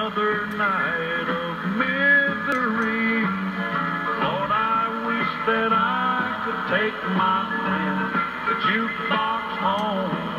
another night of misery. Lord, I wish that I could take my friend, the jukebox home.